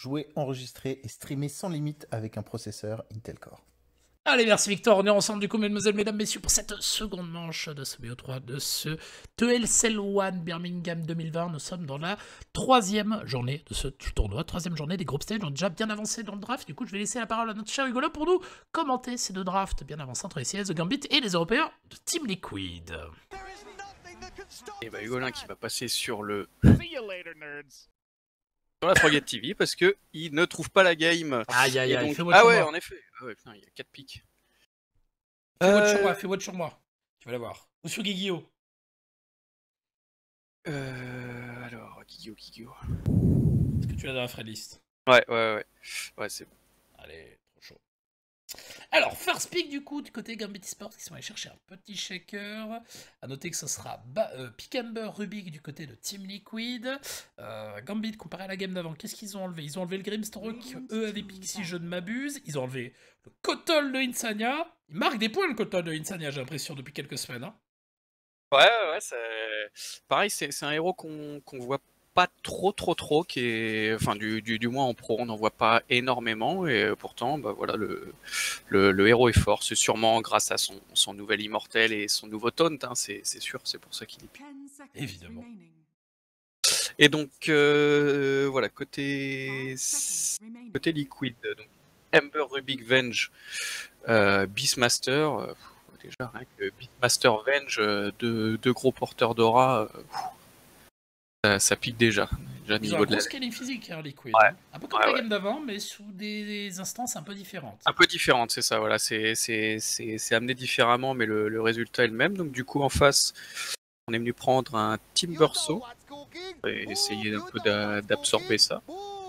jouer, enregistrer et streamer sans limite avec un processeur Intel Core. Allez, merci Victor, on est ensemble du coup, mesdemoiselles, mesdames, messieurs, pour cette seconde manche de ce BO3, de ce TLCL One Birmingham 2020. Nous sommes dans la troisième journée de ce tournoi, troisième journée des groupes stage. On est déjà bien avancé dans le draft, du coup je vais laisser la parole à notre cher Hugo pour nous commenter ces deux drafts bien avancés entre les CS de Gambit et les Européens de Team Liquid. Et bah Hugolin qui va passer sur le... sur la Forget TV parce que il ne trouve pas la game. Aïe aïe aïe, donc... fais-moi Ah sur ouais, moi. en effet. Ah ouais, putain, il y a 4 pics. Fais-moi sur moi. Tu vas la voir. Ou sur Guigui. Alors, Guigui. Est-ce que tu l'as dans la friend list? Ouais, c'est bon. Allez, trop chaud. Alors, first pick du coup, du côté Gambit Esports, qui sont allés chercher un petit shaker. A noter que ce sera Pickember Rubik du côté de Team Liquid. Gambit, comparé à la game d'avant, qu'est-ce qu'ils ont enlevé? Ils ont enlevé le Grimstroke, eux avaient pick si je ne m'abuse. Ils ont enlevé le Kotol de Insania. Il marque des points le Kotol de Insania, j'ai l'impression, depuis quelques semaines. Hein. Ouais, c'est... Pareil, c'est un héros qu'on voit pas trop, qui est... Enfin, du moins en pro, on n'en voit pas énormément, et pourtant, bah voilà, le héros est fort, c'est sûrement grâce à son nouvel immortel et son nouveau taunt, hein, c'est sûr, c'est pour ça qu'il est... Évidemment. Et donc, voilà, côté Liquid, donc Ember Rubik Venge, Beastmaster, déjà rien que Beastmaster Venge, deux gros porteurs d'aura, ça pique déjà Ils ont niveau un de la... gros scaling physique, hein, Liquid. Ouais. Hein. Un peu comme la game d'avant, mais sous des instances un peu différentes. Un peu différentes, c'est ça, voilà, c'est amené différemment, mais le résultat est le même. Donc du coup, en face, on est venu prendre un Timbersaw et essayer un peu d'absorber ça.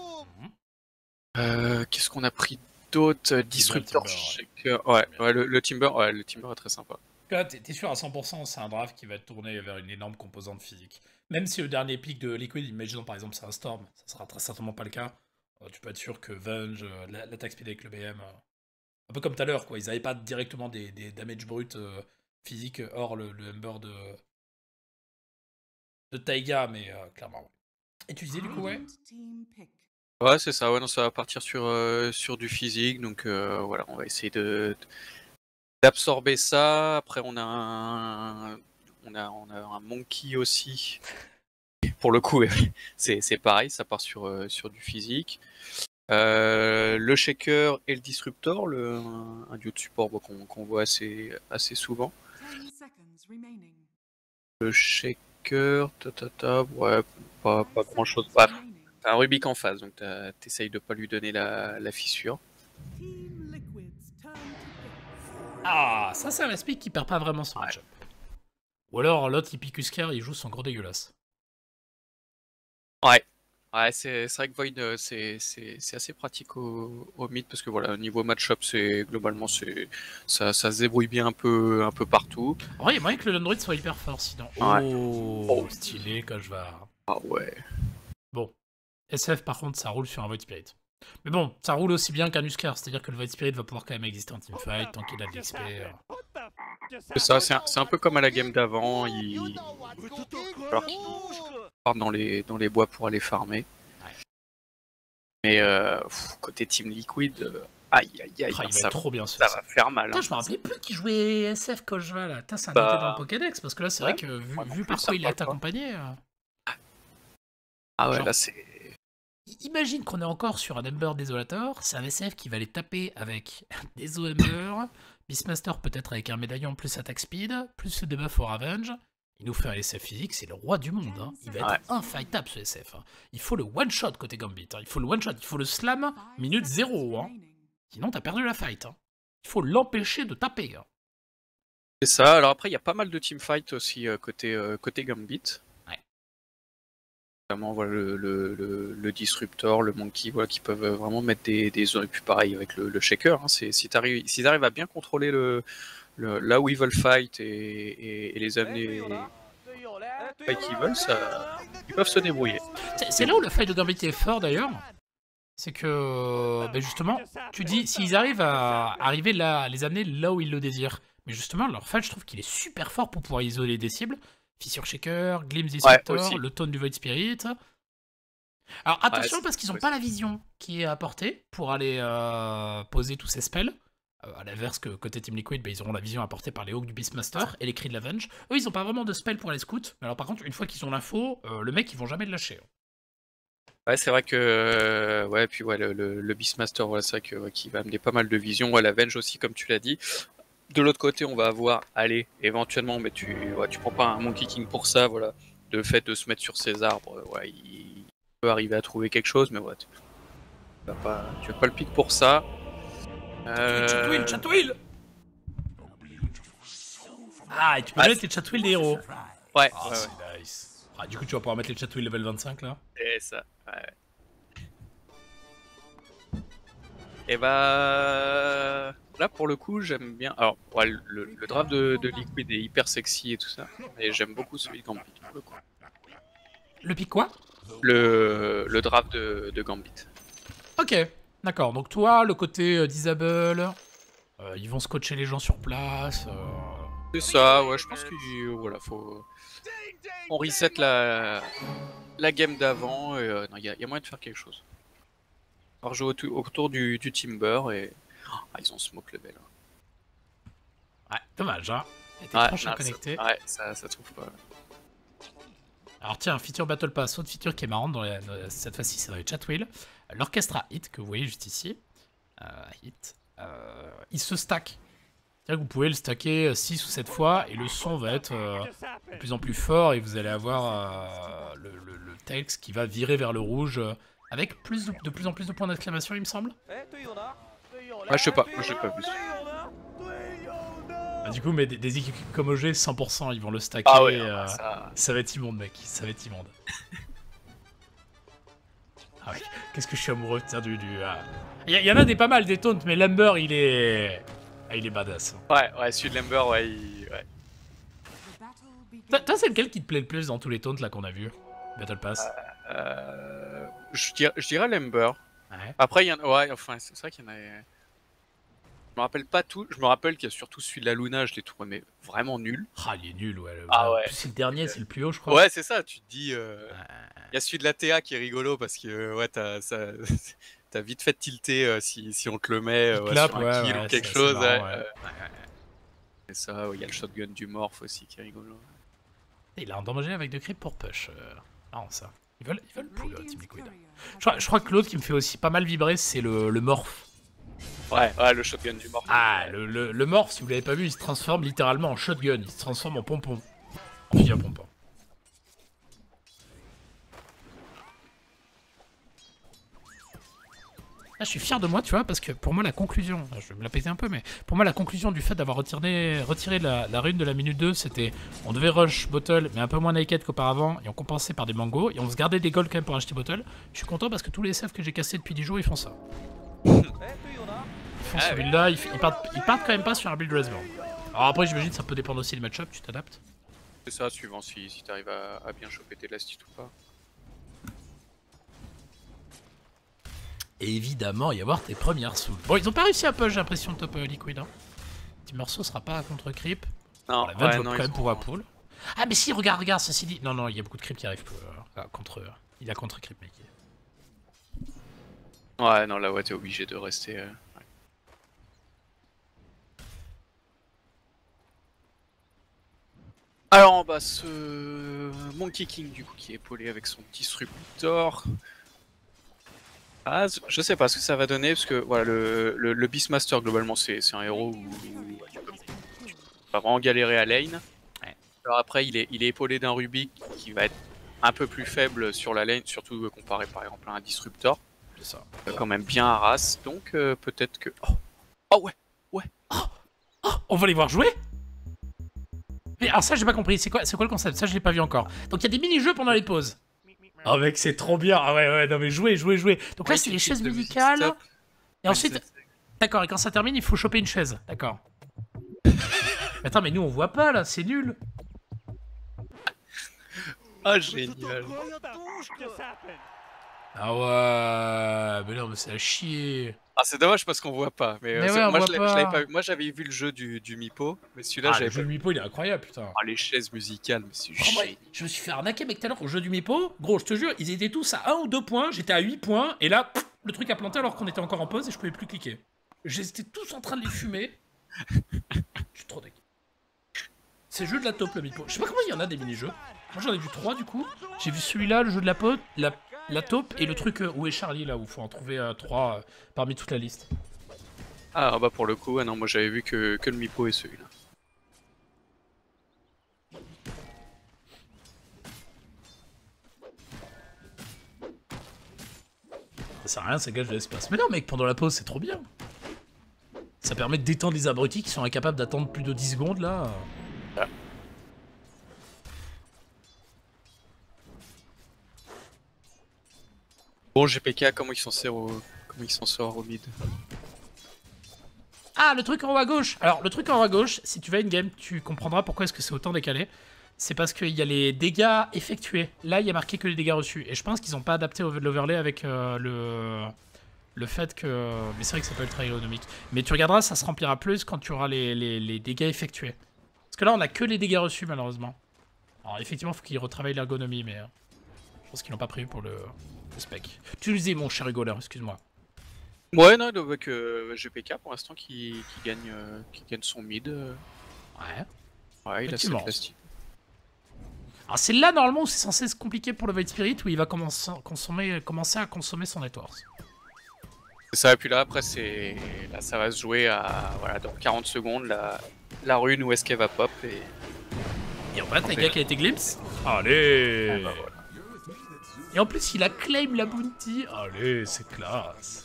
Qu'est-ce qu'on a pris d'autre? Disruptor Shaker. Ouais, le Timber est très sympa. T'es sûr à 100%, c'est un draft qui va tourner vers une énorme composante physique. Même si le dernier pick de Liquid, imaginons par exemple c'est un Storm, ça sera très certainement pas le cas. Tu peux être sûr que Venge, l'attaque speed avec le BM, un peu comme tout à l'heure, quoi. Ils n'avaient pas directement des damage bruts physiques hors le Ember de Taiga, mais clairement. Ouais. Et tu disais du coup, ouais. Ouais, c'est ça, ouais, non, ça va partir sur du physique, donc voilà, on va essayer d'absorber ça. Après, on a un Monkey aussi. Pour le coup, c'est pareil, ça part sur du physique. Le Shaker et le Disruptor, un duo de support qu'on voit assez souvent. Le Shaker, ouais, pas grand chose. Bah, t'as un Rubik en face, donc t'essayes de pas lui donner la fissure. Ah, ça c'est un speed qui perd pas vraiment son match-up. Ou alors l'autre il pique Husker, il joue son gros dégueulasse. Ouais, c'est vrai que Void c'est assez pratique au mid parce que voilà, au niveau match-up, globalement ça se débrouille bien un peu partout. En vrai, il y a moyen que le Landroid soit hyper fort sinon. Oh, stylé quand je vais. Ah ouais. Bon, SF par contre ça roule sur un Void Spirit. Mais bon, ça roule aussi bien qu'un Husker, c'est-à-dire que le Void Spirit va pouvoir quand même exister en teamfight tant qu'il a de l'XP. C'est ça, c'est un peu comme à la game d'avant, il va part dans les bois pour aller farmer. Ouais. Mais côté Team Liquid, aïe, il va être trop bien ça va faire mal. Putain, je me rappelais plus qu'il jouait SF quand je vais là. Putain, c'est un noté dans le Pokédex parce que là c'est vrai que vu par quoi il est accompagné. Ah ouais, genre, là c'est... Imagine qu'on est encore sur un Ember Desolator, c'est un SF qui va les taper avec des Ember, Beastmaster peut-être avec un médaillon plus attaque speed, plus le debuff au Ravenge. Il nous fait un SF physique, c'est le roi du monde. Hein. Il va être infightable ce SF. Hein. Il faut le one-shot côté Gambit. Hein. Il faut le one-shot, il faut le slam minute 0. Hein. Sinon t'as perdu la fight. Hein. Il faut l'empêcher de taper. Hein. C'est ça, alors après il y a pas mal de teamfight aussi côté Gambit. Notamment voilà, le Disruptor, le Monkey, voilà, qui peuvent vraiment mettre des zones. Et puis pareil avec le Shaker, hein, s'ils arrivent à bien contrôler là où ils veulent fight et les amener fight qu'ils veulent, ils peuvent se débrouiller. C'est là où le fight de Gambit est fort d'ailleurs. C'est que justement, tu dis s'ils arrivent à les amener là où ils le désirent. Mais justement, leur fight, je trouve qu'il est super fort pour pouvoir isoler des cibles. Fissure Shaker, Glimpse Disruptor, le taunt du Void Spirit. Alors attention c'est parce qu'ils n'ont possible. pas la vision qui est apportée pour aller poser tous ces spells. À l'inverse que côté Team Liquid, bah, ils auront la vision apportée par les Hawks du Beastmaster et les cris de l'Avenge. Eux, ils n'ont pas vraiment de spell pour les scouts. Mais alors par contre, une fois qu'ils ont l'info, le mec, ils vont jamais le lâcher. Ouais, c'est vrai que ouais, puis ouais, le Beastmaster, voilà, c'est vrai que ouais, qui va amener pas mal de vision. Ouais, l'Avenge aussi, comme tu l'as dit. De l'autre côté, on va avoir, allez, éventuellement, mais tu prends pas un Monkey King pour ça, voilà. Le fait de se mettre sur ses arbres, ouais, il peut arriver à trouver quelque chose, mais ouais, tu vas pas le pick pour ça. Chatwheel. Ah, et tu peux mettre les Chatwheel des héros. Ouais, Ah, ouais, c'est nice. Ah, du coup, tu vas pouvoir mettre les Chatwheel level 25 là. et ça, ouais. Et bah là pour le coup j'aime bien. Alors ouais, le draft de Liquid est hyper sexy et tout ça, mais j'aime beaucoup celui de Gambit pour le coup. Le pic quoi? Le draft de Gambit. Ok, d'accord. Donc toi, le côté Disable, ils vont scotcher les gens sur place. C'est ça, ouais, je pense qu'il voilà, faut on reset la game d'avant et non, y a moyen de faire quelque chose. Alors jouer autour du Timber et ah, ils ont smoke level. Ouais, dommage, hein. Et t'es Ouais, proche à non, connecter. ouais, ça trouve pas. Alors tiens, feature Battle Pass, autre feature qui est marrante, cette fois-ci c'est dans les Chatwheel. L'Orchestra Hit, que vous voyez juste ici. Hit. Il se stack. C'est-à-dire que vous pouvez le stacker 6 ou 7 fois et le son va être de plus en plus fort et vous allez avoir le Tails qui va virer vers le rouge avec de plus en plus de points d'exclamation, il me semble. Ouais, je sais pas vu. Du coup, mais des équipes comme OG, 100%, ils vont le stacker. Ah ouais, ça va être immonde, mec. Ça va être immonde. Ah ouais, qu'est-ce que je suis amoureux du... Il y en a des pas mal, des taunts, mais Lumber, il est... Ah, il est badass. Ouais, celui de Lumber, ouais, Toi, c'est lequel qui te plaît le plus dans tous les taunts là qu'on a vu Battle Pass? Je dirais Lumber. Ouais. Après, il y en a... Ouais, enfin, c'est vrai qu'il y en a... Je me rappelle pas tout. Je me rappelle qu'il y a surtout celui de la Luna, je l'ai trouvé mais vraiment nul. Ah, il est nul, ouais. Ah ouais. C'est le dernier, c'est le plus haut, je crois. Ouais, c'est ça, tu te dis... Il y a celui de la TA qui est rigolo parce que ouais, t'as vite fait tilter si on te le met sur un kill ou quelque chose. Et ça, il y a le shotgun du Morph aussi qui est rigolo. Il a endommagé avec de creep pour push. Non, ça. Ils veulent pull, Team Liquid. Je crois que l'autre qui me fait aussi pas mal vibrer, c'est le Morph. Ouais, le shotgun du Morph. Ah, le Morph, si vous l'avez pas vu, il se transforme littéralement en shotgun. Il se transforme en pompon. En fusil à pompon. Là, je suis fier de moi, tu vois, parce que pour moi, la conclusion, je vais me la péter un peu, mais pour moi, la conclusion du fait d'avoir retiré la rune de la minute 2, c'était on devait rush bottle, mais un peu moins naked qu'auparavant, et on compensait par des mangos, et on se gardait des golds quand même pour acheter bottle. Je suis content parce que tous les SF que j'ai cassés depuis 10 jours, ils font ça. Ils font ce build-là, ils partent quand même pas sur un build Resborn. Alors après, j'imagine ça peut dépendre aussi des match-up, tu t'adaptes. C'est ça, suivant si t'arrives à bien choper tes lastites ou pas. Et évidemment, y avoir tes premières souls. Bon, ils ont pas réussi à push, j'ai l'impression, top Liquid. Hein. Petit morceau sera pas contre creep. Non, la Venge va quand même pouvoir pull. Ah, mais si, regarde, ceci dit. Non, il y a beaucoup de creep qui arrivent contre. Il a contre creep, mec. Ouais, non, là, ouais, t'es obligé de rester. Ouais. Alors, bah, ce Monkey King, du coup, qui est épaulé avec son disruptor. Ah, je sais pas ce que ça va donner parce que voilà le Beastmaster globalement c'est un héros où tu vas vraiment galérer à lane. Ouais. Alors après il est épaulé d'un Rubik qui va être un peu plus faible sur la lane, surtout comparé par exemple à un Disruptor. C'est ça. Quand même bien harass, donc peut-être que... Oh ouais. Oh, on va les voir jouer. Mais alors ça j'ai pas compris, c'est quoi le concept? Ça je l'ai pas vu encore. Donc il y a des mini-jeux pendant les pauses. Oh mec, c'est trop bien. Ah ouais, non mais jouez. Donc là, c'est les chaises musicales. Et ensuite... D'accord, et quand ça termine, il faut choper une chaise. D'accord. Attends, mais nous, on voit pas, là. C'est nul. Ah, génial. Ah ouais, mais non, mais c'est à chier. Ah, c'est dommage parce qu'on voit pas. Mais, Mais ouais, on moi, voit je l'avais pas. pas vu. Moi, j'avais vu le jeu du Mipo, mais celui-là, Ah, le j'avais jeu pas de vu. Mipo, il est incroyable, putain. Ah, les chaises musicales, mais c'est Oh, moi, chiant. je me suis fait arnaquer, mec, tout à l'heure au jeu du Mipo. Gros, je te jure, ils étaient tous à 1 ou 2 points. J'étais à 8 points. Et là, pff, le truc a planté alors qu'on était encore en pause et je pouvais plus cliquer. J'étais tous en train de les fumer. Je suis trop dégueu. C'est le jeu de la taupe, le Mipo. Je sais pas comment il y en a des mini-jeux. Moi, j'en ai vu 3 du coup. J'ai vu celui-là, le jeu de la pote, la taupe et le truc où est Charlie, là, où il faut en trouver 3 parmi toute la liste. Ah, bah, pour le coup, non, moi, j'avais vu que le Mipo et celui-là. Ça sert à rien, ça gâche de l'espace. Mais non, mec, pendant la pause, c'est trop bien. Ça permet de détendre les abrutis qui sont incapables d'attendre plus de 10 secondes, là. Ah. Bon, GPK, comment il s'en sort au mid? Ah, le truc en haut à gauche. Alors, le truc en haut à gauche, si tu vas in-game, tu comprendras pourquoi est-ce que c'est autant décalé. C'est parce qu'il y a les dégâts effectués. Là, il y a marqué que les dégâts reçus. Et je pense qu'ils n'ont pas adapté l'overlay avec le fait que... Mais c'est vrai que ça peut être ergonomique. Mais tu regarderas, ça se remplira plus quand tu auras les dégâts effectués. Parce que là, on a que les dégâts reçus, malheureusement. Alors, effectivement, il faut qu'ils retravaillent l'ergonomie, mais... je pense qu'ils l'ont pas prévu pour le spec. Tu le disais, mon cher rigoleur, excuse-moi. Ouais, non, avec GPK pour l'instant qui gagne son mid. Ouais. Ouais, il a Effectivement. cette plastique. Alors c'est là normalement où c'est censé se compliquer pour le Void Spirit, où il va commencer à consommer son network. C'est ça, et puis là après là ça va se jouer à voilà dans 40 secondes la rune où est-ce qu'elle va pop Et en fait, le gars qui a été glimpse. Allez bah, voilà. Et en plus, il a claim la bounty. Allez, c'est classe.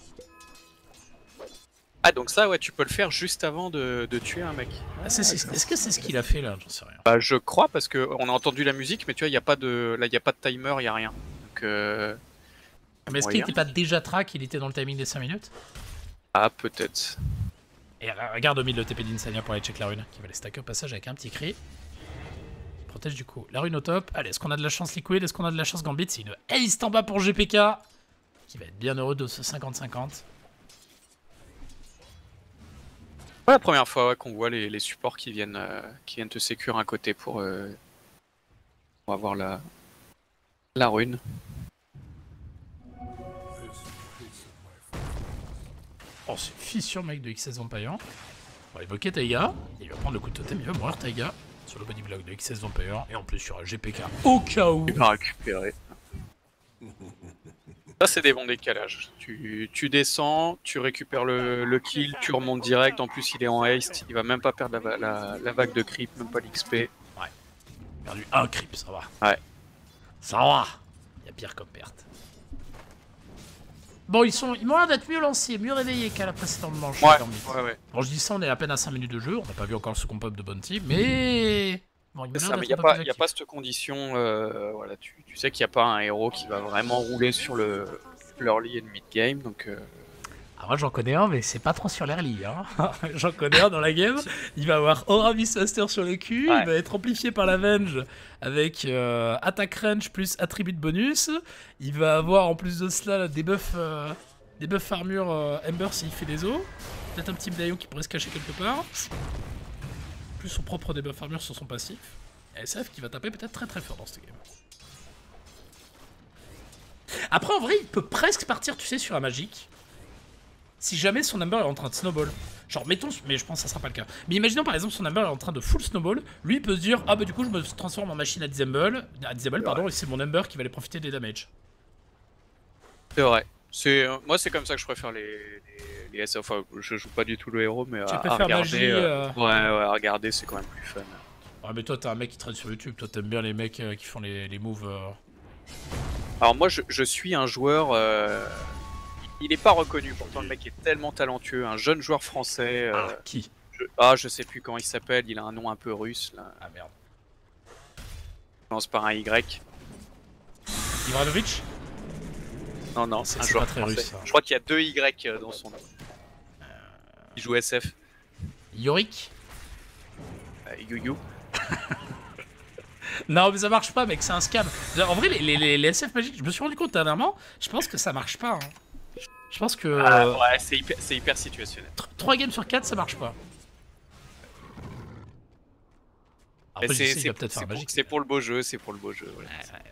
Ah donc ça ouais tu peux le faire juste avant de tuer un mec. Ah, est-ce que c'est ce qu'il a fait là? J'en sais rien. Bah je crois parce que on a entendu la musique mais tu vois il y a pas de timer, il y a rien. Donc Mais est-ce qu'il n'était pas déjà track? Il était dans le timing des 5 minutes? ah peut-être. Et regarde au milieu le TP d'Insania pour aller check la rune, qui va les stacker au passage avec un petit cri. Il protège du coup. La rune au top. Allez, est-ce qu'on a de la chance Liquid? Est-ce qu'on a de la chance Gambit? C'est une haste en bas pour GPK, qui va être bien heureux de ce 50-50. Ouais, la première fois ouais, qu'on voit les supports qui viennent te sécure un côté pour avoir la rune. Oh, c'est une fissure, mec, de XS Vampire. On va évoquer Taiga. Il va prendre le coup de totem, il va mourir Taiga sur le body block de XS Vampire. Et en plus, il y aura GPK au cas où. Il va récupérer. Ça, c'est des bons décalages. Tu descends, tu récupères le kill, tu remontes direct. En plus, il est en haste. Il va même pas perdre la vague de creep, même pas l'XP. Ouais. Perdu un creep, ça va. Ouais. Ça va. Il y a pire comme perte. Bon, ils m'ont l'air d'être mieux lancés, mieux réveillés qu'à la précédente manche. Ouais. Bon, je dis ça, on est à peine à 5 minutes de jeu. On n'a pas vu encore le second pop de Bounty, mais. Bon, il n'y a pas cette condition. Voilà, tu sais qu'il n'y a pas un héros qui va vraiment rouler sur l'early et le mid-game. Donc. Ah, moi j'en connais un, mais c'est pas trop sur l'early. Hein. J'en connais un dans la game. Il va avoir Aura Beastmaster sur le cul. Ouais. Il va être amplifié par la Venge avec attaque range plus attribut de bonus. Il va avoir en plus de cela des buffs armure Ember s'il fait des os. Peut-être un petit médaillon qui pourrait se cacher quelque part. Plus son propre debuff armure sur son passif. Et SF qui va taper peut-être très très fort dans cette game. Après en vrai il peut presque partir tu sais sur un magique. Si jamais son number est en train de snowball. Genre mettons, mais je pense que ça sera pas le cas. Mais imaginons par exemple son number est en train de full snowball. Lui il peut se dire ah bah du coup je me transforme en machine à disable pardon, et c'est mon number qui va aller profiter des damages. C'est vrai. Moi c'est comme ça que je préfère les SF. Enfin je joue pas du tout le héros mais à regarder. Magie, ouais à regarder c'est quand même plus fun. Ouais mais toi t'es un mec qui traîne sur YouTube. Toi t'aimes bien les mecs qui font les moves. Alors moi je suis un joueur. Il est pas reconnu, pourtant le mec est tellement talentueux, un jeune joueur français. Qui je sais plus comment il s'appelle, il a un nom un peu russe là. Ah merde. Je pense par un Y. Ivanovic? Non, c'est un joueur pas très français. russe. Je crois qu'il y a 2 Y dans son nom. Il joue SF. Yorick? You. Non mais ça marche pas mec, c'est un scam. En vrai, les SF magiques, je me suis rendu compte dernièrement, je pense que ça marche pas. Hein. Je pense que... Ouais, c'est hyper situationnel. 3 games sur 4, ça marche pas. Après, il va peut-être faire un magique. C'est pour le beau jeu, c'est pour le beau jeu. Ouais.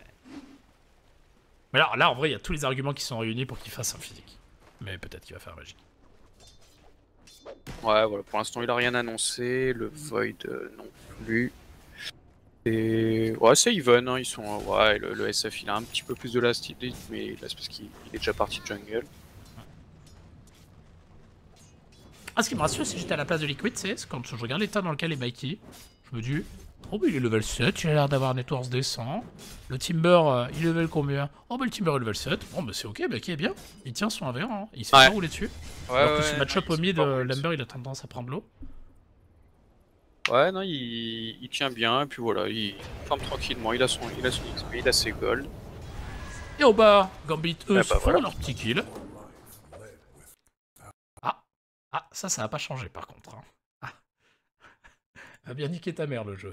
Mais alors, là, en vrai, il y a tous les arguments qui sont réunis pour qu'il fasse un physique. Mais peut-être qu'il va faire un magique. Ouais, voilà, pour l'instant, il a rien annoncé. Le Void, non plus. Et... Ouais, c'est even, hein, ils sont... Ouais, le SF, il a un petit peu plus de last hit, mais là, c'est parce qu'il est déjà parti de jungle. Ah, ce qui me rassure, si j'étais à la place de Liquid, c'est quand je regarde l'état dans lequel est Mikey, je me dis, oh bah il est level 7, il a l'air d'avoir un network décent. Le Timber, il est level combien? Oh bah le Timber est level 7, bon bah c'est ok, Mikey est bien. Il tient son 1v1, hein. Il se fait pas rouler dessus. Ouais, alors que ce match-up au mid, Lamber il a tendance à prendre l'eau. Ouais, non, il tient bien, et puis voilà, il farm tranquillement, il a son XP, il a ses golds. Et au bas, Gambit, eux, se font voilà. leur petit kill. Ah, ça va pas changer par contre. Hein. Ah. A bien niqué ta mère le jeu.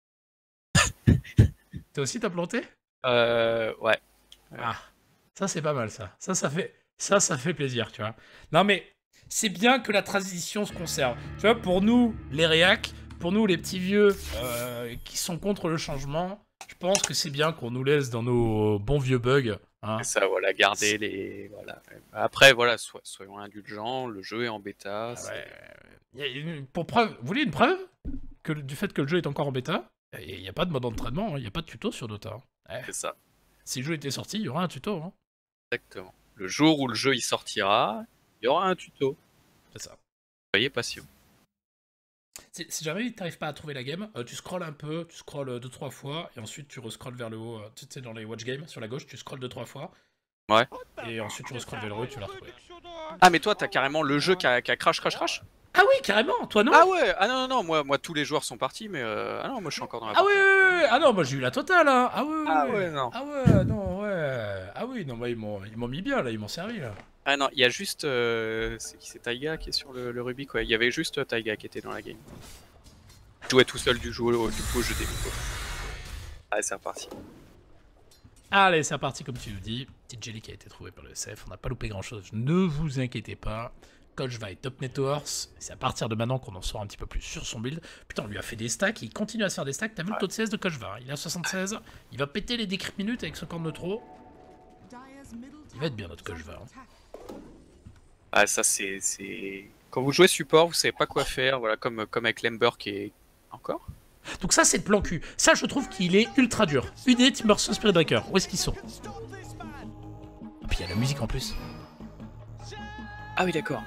Toi aussi t'as planté? Ouais. Ah, ça c'est pas mal ça. Ça fait plaisir, tu vois. Non mais, c'est bien que la transition se conserve. Tu vois, pour nous, les réacs, pour nous les petits vieux qui sont contre le changement, je pense que c'est bien qu'on nous laisse dans nos bons vieux bugs. Hein. C'est ça, voilà, garder les... Voilà. Après, voilà, soyons indulgents, le jeu est en bêta. Ah ouais. Pour preuve, vous voulez une preuve du fait que le jeu est encore en bêta? Il n'y a pas de mode d'entraînement, il n'y a pas de tuto sur Dota. Ouais. C'est ça. Si le jeu était sorti, il y aura un tuto. Hein. Exactement. Le jour où le jeu il sortira, il y aura un tuto. C'est ça. Soyez patient. Si jamais tu n'arrives pas à trouver la game, tu scrolles un peu, tu scrolles 2-3 fois, et ensuite tu rescrolles vers le haut. Tu sais, dans les watch games, sur la gauche, tu scrolles 2-3 fois. Ouais. Et ensuite tu rescrolles vers le haut et tu vas la retrouver. Ah, mais toi, t'as carrément le jeu qui a crash. Ah oui, carrément, toi non? Ah ouais, ah non, moi tous les joueurs sont partis, mais ah non, moi je suis encore dans la Ah partie. ouais, ah non, moi j'ai eu la totale, hein. Ah ouais, Ah ouais, non. Ah ouais, non, ouais. Ah oui, non, bah ils m'ont mis bien, là, ils m'ont servi, là. Ah non, il y a juste... c'est Taiga qui est sur le Rubik, ouais. Il y avait juste Taiga qui était dans la game. Je jouais tout seul du coup au jeu des micros. Allez, c'est reparti. Allez, c'est reparti comme tu le dis. Petite jelly qui a été trouvée par le SF. On n'a pas loupé grand chose. Ne vous inquiétez pas. Coach va être top networks. C'est à partir de maintenant qu'on en saura un petit peu plus sur son build. Putain, on lui a fait des stacks. Il continue à se faire des stacks. T'as vu le taux de CS de Coach va? Il a 76. Il va péter les décryptes minutes avec 50 de trop. Il va être bien notre Coach va. Hein. Ah, ça c'est... Quand vous jouez support, vous savez pas quoi faire. Voilà, comme avec Lamber qui est... Encore? Donc ça, c'est le plan cul. Ça, je trouve qu'il est ultra dur. UD, Timbersaw, Spirit Breaker. Où est-ce qu'ils sont? Et puis il y a la musique en plus. Ah oui, d'accord.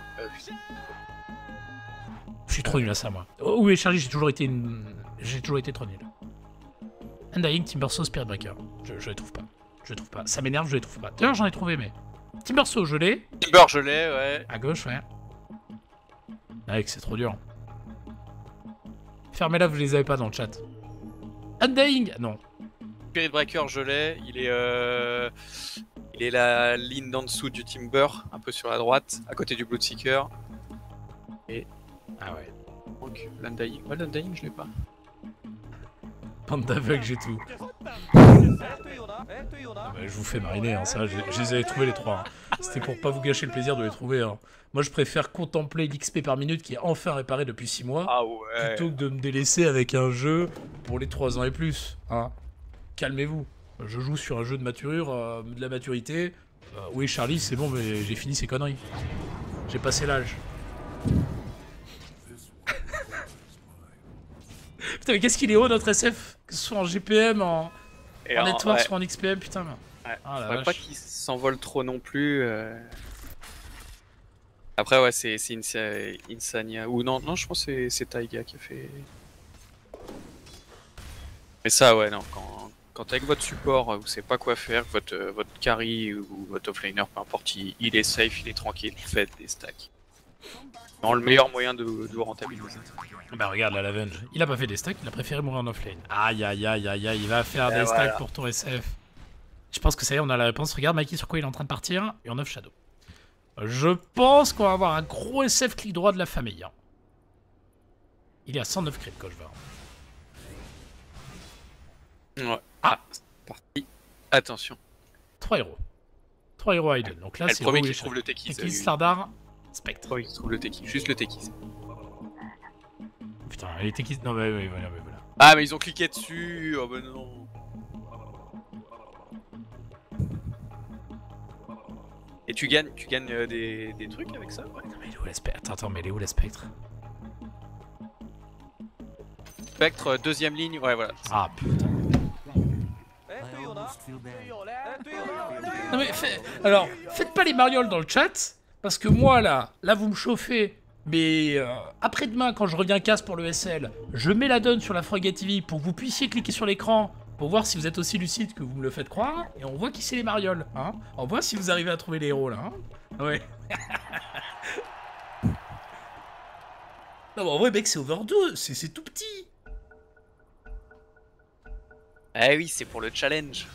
Je suis trop nul à ça, moi. Oh oui, Charlie, j'ai toujours été trop nul. Undying, Timbersaw, Spirit Breaker. Je les trouve pas. Je les trouve pas. Ça m'énerve, je les trouve pas. D'ailleurs, j'en ai trouvé, mais... Timbersaw, je l'ai. Timber, je l'ai, ouais. À gauche, ouais. Mec, c'est trop dur. Fermez-la, vous les avez pas dans le chat. Undying, non. Spirit Breaker, je l'ai. Il est la ligne d'en dessous du Timber, un peu sur la droite, à côté du Bloodseeker. Et... Ah ouais. Donc, l'Undying. Ouais, l'Undying, je l'ai pas. Bande d'aveugles, j'ai tout. Ah bah, je vous fais mariner, hein, ça, je les avais trouvés les trois. Hein. C'était pour pas vous gâcher le plaisir de les trouver. Hein. Moi, je préfère contempler l'XP par minute qui est enfin réparé depuis 6 mois, ah ouais. plutôt que de me délaisser avec un jeu pour les 3 ans et plus. Hein. Calmez-vous. Je joue sur un jeu de maturure, de la maturité. Oui, Charlie, c'est bon, mais j'ai fini ces conneries. J'ai passé l'âge. Putain, mais qu'est-ce qu'il est haut notre SF? Que ce soit en GPM, en network, soit en XPM, putain. Ouais. Ah, la Faudrait vache. pas qu'il s'envole trop non plus. Après, ouais, c'est Insania. Ou non, je pense que c'est Taiga qui a fait. Mais ça, ouais, non. Quand avec votre support, vous savez pas quoi faire, votre carry ou votre offlaner, peu importe, il est safe, il est tranquille, faites des stacks. Non, le meilleur moyen de vous rentabiliser. Bah regarde la Lavenge, il a pas fait des stacks, il a préféré mourir en offlane. Aïe aïe aïe aïe aïe, il va faire des stacks pour ton SF. Je pense que ça y est, on a la réponse. Regarde Mikey sur quoi il est en train de partir, et on off Shadow. Je pense qu'on va avoir un gros SF clic droit de la famille. Hein. Il est à 109 crits quand je vais. Ouais. Ah, c'est parti. Attention. 3 héros. 3 héros Aiden. Donc là, Le c'est premier Ro qui et trouve le Tekis. Tekis, Slardar, Spectre. Oui, il trouve le Tekis. Juste le Tekis. Putain, les Tekis. Non, mais voilà. Ah, mais ils ont cliqué dessus. Oh, bah non. Et tu gagnes des trucs avec ça? Ouais. Non, mais il est où la Spectre? Attends, mais il est où la Spectre? Spectre, deuxième ligne. Ouais, voilà. Ah putain. Non mais alors, faites pas les marioles dans le chat, parce que moi là vous me chauffez, mais après-demain quand je reviens casse pour le SL, je mets la donne sur la Froggy TV pour que vous puissiez cliquer sur l'écran pour voir si vous êtes aussi lucide que vous me le faites croire, et on voit qui c'est les marioles, hein. On voit si vous arrivez à trouver les héros là, hein. Ouais. Non mais en vrai mec c'est overdose, c'est tout petit. Ah oui, c'est pour le challenge.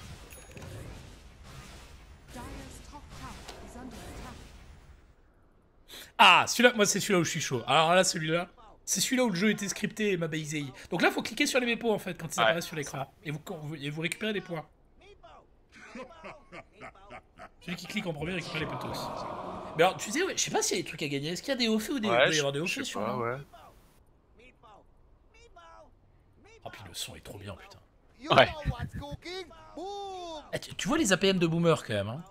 Ah, celui-là, moi c'est celui-là où je suis chaud. Alors là, celui-là, c'est celui-là où le jeu était scripté et m'a baisé. Donc là, faut cliquer sur les mépos en fait quand ils apparaissent sur l'écran. Et vous récupérez des points. Celui qui clique en premier récupère les potos. Mais alors, tu sais, ouais, je sais pas s'il y a des trucs à gagner. Est-ce qu'il y a des hauts faits ou des. Il doit y avoir des hauts faits sur là. Ouais. Ah, puis le son est trop bien, putain. Ouais. Ah, tu vois les APM de Boomer quand même, hein.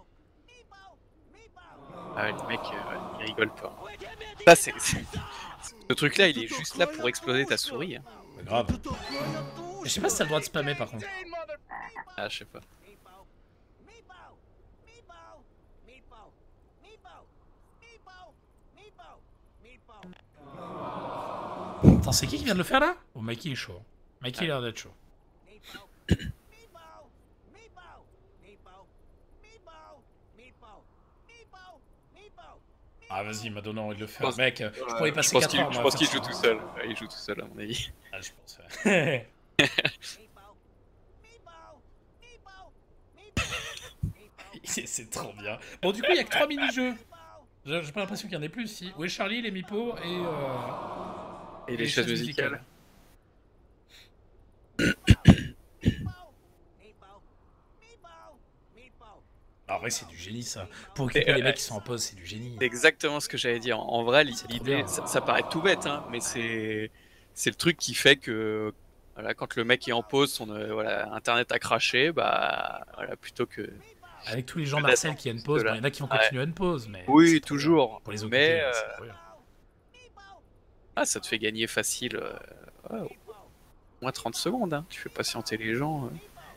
Ah ouais, le mec, il rigole pas. Ça, c'est... Ce truc-là, il est juste là pour exploser ta souris. Hein. C'est grave. Je sais pas si t'as le droit de spammer par contre. Ah, je sais pas. Attends, c'est qui vient de le faire là? Oh, Mikey est chaud. Mikey a l'air d'être chaud. Ah vas-y, il m'a donné envie de le faire. Mec, je pourrais y passer 4 heures. Je pense qu'il joue tout seul. Il joue tout seul à mon avis. Ah, je pense, ouais. C'est trop bien. Bon, du coup, il y a que 3 mini-jeux. J'ai pas l'impression qu'il y en ait plus, si. Où est Charlie, les Mipo et les chaises musicales. En vrai, c'est du génie ça. Pour occuper les mecs qui sont en pause, c'est du génie. C'est exactement ce que j'allais dire. En vrai, l'idée, ça paraît tout bête, hein, mais c'est le truc qui fait que voilà, quand le mec est en pause, son internet a craché, bah voilà, plutôt que. Avec tous les gens Marcel qui une pause, il y en a qui vont continuer à une pause, mais. Oui, toujours. Pour les occuper, ah, ça te fait gagner facile. Au moins 30 secondes, hein. Tu fais patienter les gens.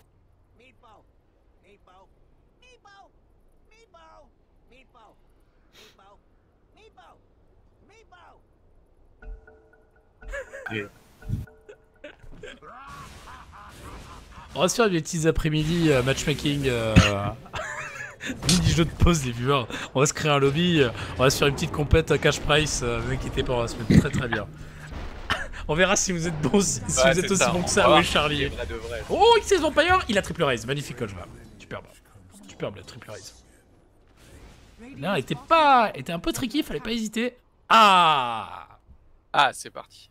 On va se faire des petits après-midi matchmaking, mini-jeu de pause des viewers. On va se créer un lobby, on va se faire une petite compète à cash price, ne vous inquiétez pas, on va se mettre très très bien. On verra si vous êtes bons, si vous êtes aussi bons que ça. Oui, Charlie. Oh, XS Vampire, il a triple raise, magnifique coach. Superbe. Superbe le triple raise. Là, était un peu tricky, fallait pas hésiter. Ah, c'est parti.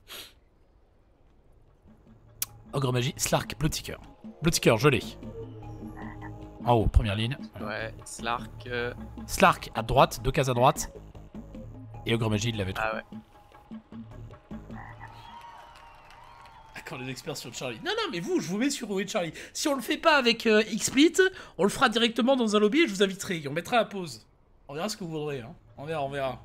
Ogre Magie, Slark, Bloodseeker. Bloodseeker, je l'ai. En haut, première ligne. Ouais, Slark. Slark à droite, 2 cases à droite. Et Ogre Magie, il l'avait tout. Ah ouais. Quand les experts sur Charlie. Non, mais vous, je vous mets sur Où Charlie. Si on le fait pas avec XSplit, on le fera directement dans un lobby et je vous inviterai. Et on mettra à pause. On verra ce que vous voudrez. Hein. On verra.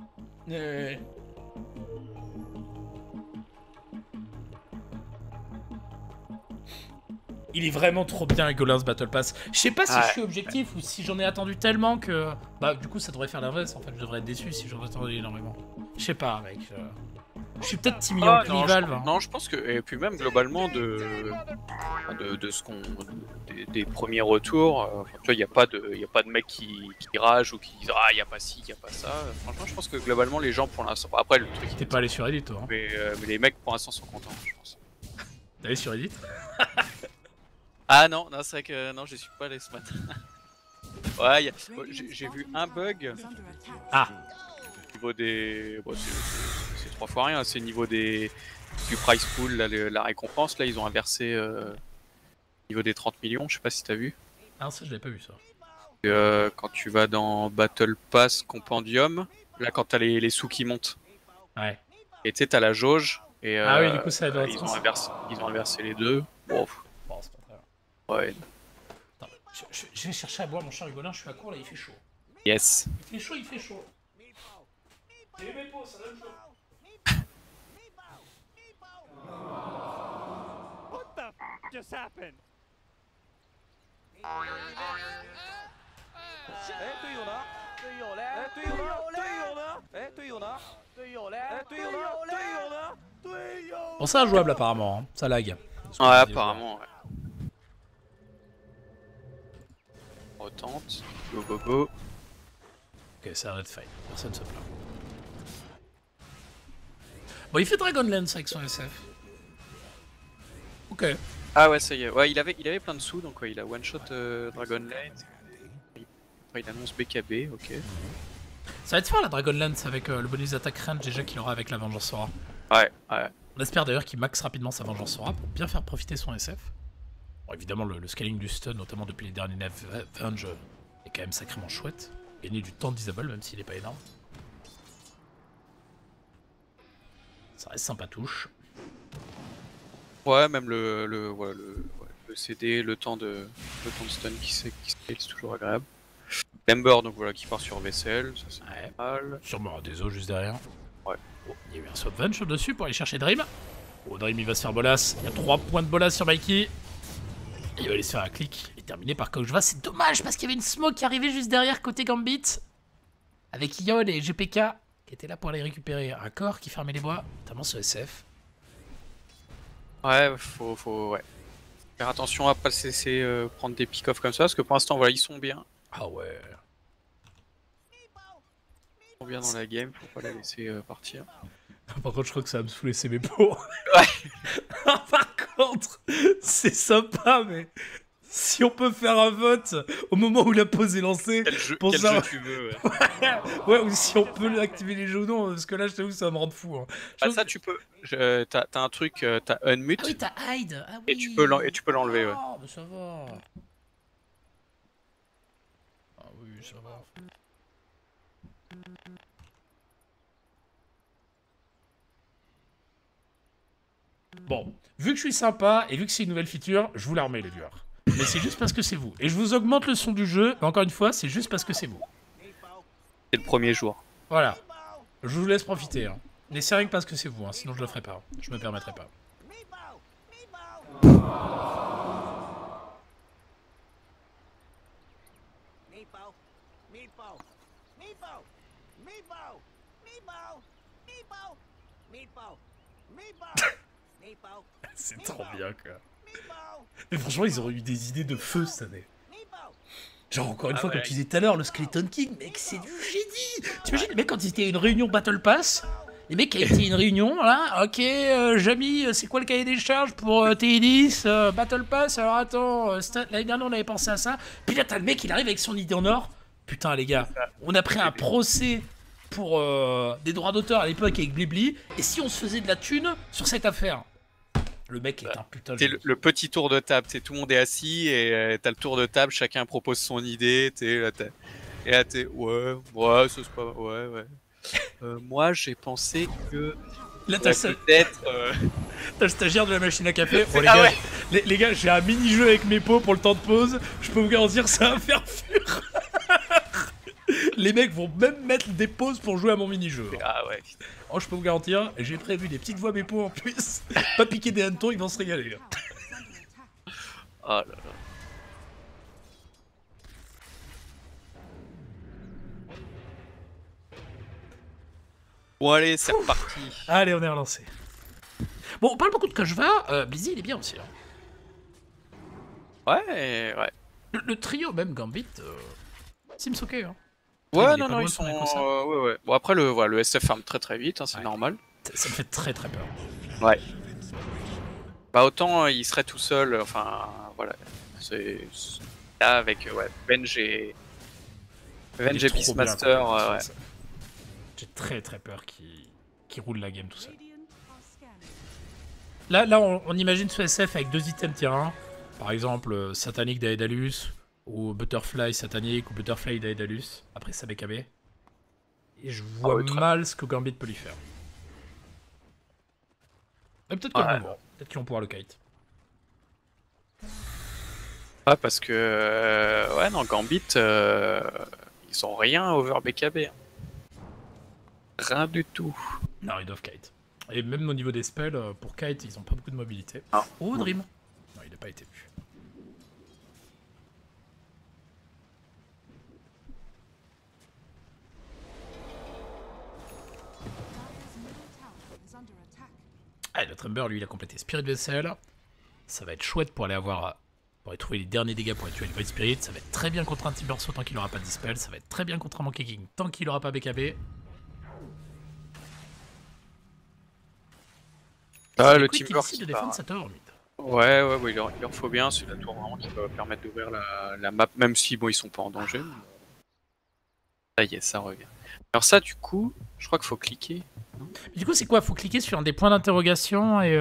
Il est vraiment trop bien, Golars Battle Pass. Je sais pas si je suis objectif ou si j'en ai attendu tellement que... Bah, du coup, ça devrait faire l'inverse. En fait, je devrais être déçu si j'en attendais énormément. Je sais pas, mec. Je suis peut-être timide en Valve. Non, je pense que... Et puis même, globalement, de ce qu'on... Des premiers retours, tu vois, il n'y a pas de mecs qui ragent ou qui disent « Ah, il n'y a pas ci, il n'y a pas ça ». Franchement, je pense que globalement, les gens, pour l'instant... Après, le truc... T'es pas allé sur Reddit, toi, hein. Mais les mecs, pour l'instant, sont contents, je pense. T'es allé sur Reddit? Ah non, c'est vrai que non, je suis pas allé ce matin. Ouais, j'ai vu un bug. Ah. Au niveau des... Bon, c'est 3 fois rien, c'est au niveau du price pool, là, la récompense, là, ils ont inversé niveau des 30 millions, je sais pas si t'as vu. Ah, ça, je l'avais pas vu ça. Quand tu vas dans Battle Pass Compendium, là quand t'as les sous qui montent, Ouais. et tu sais, t'as la jauge, et Ah oui, du coup, ça doit ils ont inversé les deux. Bon, Bon, c'est pas très grave. ouais, Attends, je vais chercher à boire, mon cher Rigolin, je suis à court là, il fait chaud. yes. Il fait chaud, il fait chaud. Et les mépos, ça donne chaud. What the f just happened? 哎，队友呢？队友嘞？哎，队友呢？队友呢？哎，队友呢？队友嘞？哎，队友呢？队友呢？队友。 Bon, c'est injouable apparemment, hein. Ça lag. Ouais, apparemment, ouais. On retente. Go, go, go. Ok, c'est un red fight, personne se plaint. Bon, il fait Dragonlance avec son SF. Ok. Ah ouais, ça y est. Ouais, il avait plein de sous, donc ouais, il a one shot Dragonlance. Après, il annonce BKB, ok. Ça va être fort la Dragonlance avec le bonus d'attaque range déjà qu'il aura avec la Vengeance Sora. Ouais, ouais. On espère d'ailleurs qu'il max rapidement sa Vengeance Sora pour bien faire profiter son SF. Bon, évidemment, le scaling du stun, notamment depuis les derniers Venge, est quand même sacrément chouette. Gagner du temps de disable, même s'il est pas énorme. Ça reste sympatouche. Ouais, même le CD, le temps de stun qui scale, c'est toujours agréable. Ember, donc voilà, qui part sur vaisselle, ça c'est Ouais. mal. Sûrement des os juste derrière. Ouais. Oh, il y a eu un swap Venge dessus pour aller chercher Dream. Oh, Dream il va se faire bolas. Il y a 3 points de bolas sur Mikey. Il va aller se faire un clic et terminé par Kojva. C'est dommage parce qu'il y avait une smoke qui arrivait juste derrière côté Gambit. Avec Yol et GPK qui étaient là pour aller récupérer un corps qui fermait les bois, notamment ce SF. Ouais, faut ouais. Faire attention à pas se laisser prendre des pick-off comme ça, parce que pour l'instant, voilà, ils sont bien. Ah ouais. Ils sont bien dans la game, faut pas la laisser partir. Par contre, je crois que ça va me saouler ces mépos. Ouais. Par contre, c'est sympa, mais si on peut faire un vote au moment où la pause est lancée, pour Quel ça, jeu tu veux, ouais. ouais, ou si on peut activer les jeux ou non, parce que là, je t'avoue, ça va me rendre fou. Hein. Ah, ça, tu peux. T'as un truc, t'as unmute, Ah oui, t'as hide. Ah oui. et tu peux l'enlever, ouais. Ah, mais ça va. Ah oui, ça va. Bon, vu que je suis sympa et vu que c'est une nouvelle feature, je vous la remets les viewers. Mais c'est juste parce que c'est vous. Et je vous augmente le son du jeu, mais encore une fois, c'est juste parce que c'est vous. C'est le premier jour. Voilà. Je vous laisse profiter. Hein. Mais c'est rien que parce que c'est vous, hein. Sinon je le ferai pas. Je me permettrai pas. C'est trop bien, quoi. Mais franchement, ils auraient eu des idées de feu cette année. Genre, encore une fois, comme tu disais tout à l'heure, le Skeleton King, mec, c'est du génie. T'imagines, les mecs, quand ils étaient à une réunion Battle Pass, les mecs qui étaient une réunion, là, ok, Jamy, c'est quoi le cahier des charges pour TI10 Battle Pass, alors attends, l'année dernière, on avait pensé à ça. Puis là, t'as le mec, il arrive avec son idée en or. Putain, les gars, on a pris un procès pour des droits d'auteur à l'époque avec Blibli, et si on se faisait de la thune sur cette affaire? Le mec est un putain de... C'est le petit tour de table, tout le monde est assis et t'as le tour de table, chacun propose son idée, et là t'es ouais, ça c'est pas, ouais. Moi j'ai pensé que là t'as peut-être. T'as le stagiaire de la machine à café. Bon, Ouais. les gars, j'ai un mini-jeu avec mes pots pour le temps de pause. Je peux vous garantir que ça va faire fureur. Les mecs vont même mettre des pauses pour jouer à mon mini-jeu. Ah ouais. Oh, je peux vous garantir, j'ai prévu des petites voix mes pots en plus. Pas piquer des hannetons, ils vont se régaler. Oh là là. Bon allez, c'est reparti. Allez, on est relancé. Bon, on parle beaucoup de Kojva. Blizzy, il est bien aussi. Hein. Ouais. Le trio, même Gambit, Sims ok. Hein. Ouais, Il est pas non, loin ils de son sont. Ouais. Bon, après, le SF farm très vite, hein, c'est normal. Ça me fait très peur. Ouais. Bah, autant il serait tout seul, enfin, voilà. C'est. Là, avec Venge et Beastmaster, ouais. J'ai très peur qu'il roule la game tout seul. Là on imagine ce SF avec 2 items tier 1. Par exemple, Satanic d'Aedalus, ou Butterfly Satanic, ou Butterfly d'Aedalus, après sa BKB. Et je vois ouais, très- mal ce que Gambit peut lui faire. Mais peut-être que Ouais. peut-être qu'ils vont pouvoir le kite. Ouais, parce que ouais, non, Gambit, ils ont rien over BKB. Hein. Rien du tout. Non, ils doivent kite. Et même au niveau des spells, pour kite, ils ont pas beaucoup de mobilité. Ah. Oh, Dream. Non, il n'a pas été vu. Allez, notre Ember, lui, il a complété Spirit Vessel. Ça va être chouette pour aller avoir... pour aller trouver les derniers dégâts pour aller tuer le Void Spirit. Ça va être très bien contre un Timbersaw tant qu'il n'aura pas de Dispel. Ça va être très bien contre un Monkey King tant qu'il n'aura pas BKB. Ah, le Quick qui Timber décide de qui défendre part. sa tower mid. Ouais, il leur faut bien. C'est la tour vraiment qui va permettre d'ouvrir la map, même si bon, ils sont pas en danger. Mais... Ça y est, ça revient. Alors ça, du coup, je crois qu'il faut cliquer. Mais du coup, c'est quoi? Faut cliquer sur un des points d'interrogation et...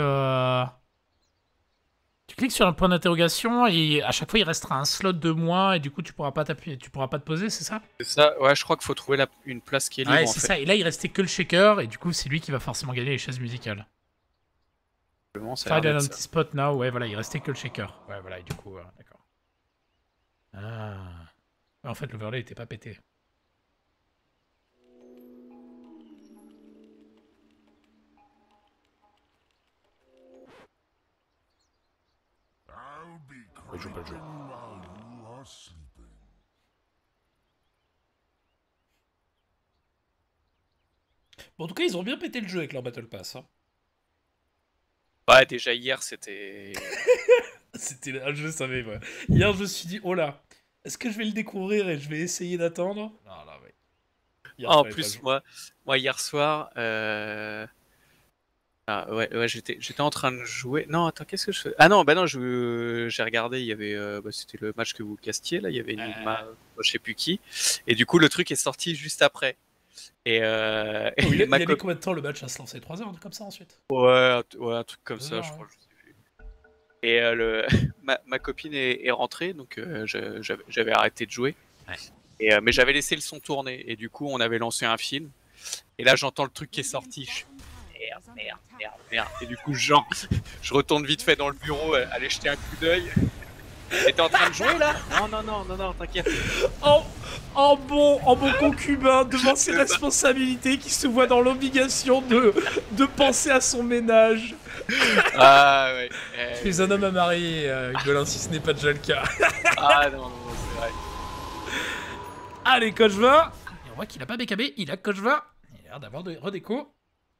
Tu cliques sur un point d'interrogation et à chaque fois, il restera un slot de moins et du coup, tu pourras pas t'appuyer, tu pourras pas te poser, c'est ça? C'est ça, ouais, je crois qu'il faut trouver une place qui est libre Ouais, en c'est fait. ça. Et là, il restait que le shaker et du coup, c'est lui qui va forcément gagner les chaises musicales. Ça a Find l'air an d'être empty ça. spot now. Ouais, voilà, il restait que le shaker. Ouais, voilà, et du coup, d'accord. Ah. Ouais, en fait, l'overlay était pas pété. Ouais, je joue pas le jeu. Bon, en tout cas, ils ont bien pété le jeu avec leur Battle Pass. Hein. Ouais, déjà hier, c'était... C'était un jeu, je savais, ouais. Hier, je me suis dit, oh là, est-ce que je vais le découvrir et je vais essayer d'attendre? Non, là, ouais. Hier, Ah, en fallait pas plus, jouer. moi hier soir, ouais, j'étais en train de jouer. Non, attends, qu'est-ce que je fais? Ah non, bah non, j'ai regardé, il y avait, c'était le match que vous castiez là, il y avait Enigma, je sais plus qui, et du coup le truc est sorti juste après. Et, Oh, il a ma mis copine, combien de temps le match à se lancer? 3 heures, comme ça ensuite? ouais, un truc comme 2 ça, heures, je ouais. crois, je sais plus. Et ma copine est rentrée, donc j'avais arrêté de jouer. Ouais. Et, mais j'avais laissé le son tourner, et du coup on avait lancé un film. Et là j'entends le truc qui est sorti. Je... Merde. Et du coup je retourne vite fait dans le bureau, aller jeter un coup d'œil. Et t'es en train de jouer là? Non, t'inquiète. En bon concubin devant ses responsabilités qui se voit dans l'obligation de penser à son ménage. Ah ouais. Tu es un homme à marier, Golin, si ce n'est pas déjà le cas. Ah non, c'est vrai. Allez, coach 20. Et on voit qu'il a pas BKB, il a coach 20. Il a l'air d'avoir de redéco.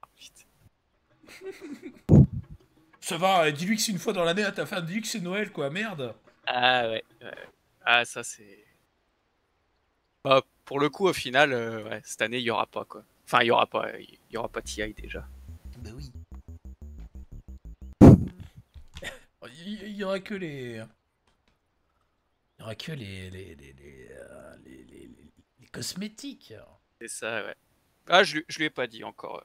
Ça va, dis-lui que c'est une fois dans l'année, t'as fait dis-lui que c'est Noël, quoi, merde. Ah ouais. Ah ça c'est... Bah, pour le coup au final, ouais, cette année il y aura pas quoi. Enfin il y aura pas TI déjà. Bah oui. Il y aura que les... Il y aura que les cosmétiques. C'est ça, ouais. Ah je lui ai pas dit encore.